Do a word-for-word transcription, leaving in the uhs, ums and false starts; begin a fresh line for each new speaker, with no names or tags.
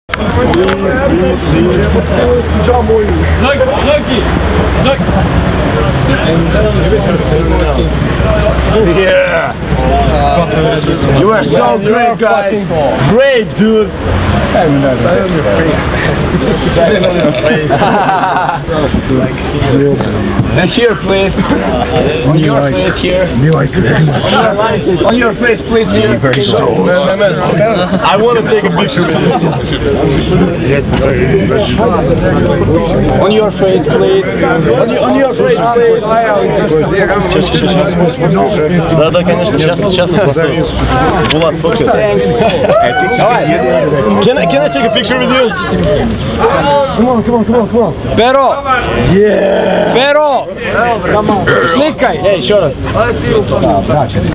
Yeah. You are so great, guys. Great, dude. And here, please. On your face here. On your face, please. Here. I want to take a picture with you. On your face, please. On your, on your face, please.
Да, да, конечно, сейчас, сейчас. Булат, фокус.
Alright. Can I, can I take a picture with you? Come on, come on, come on, come on. Pero. Yeah. Pero. Come on. Slikaj. Hey, еще раз.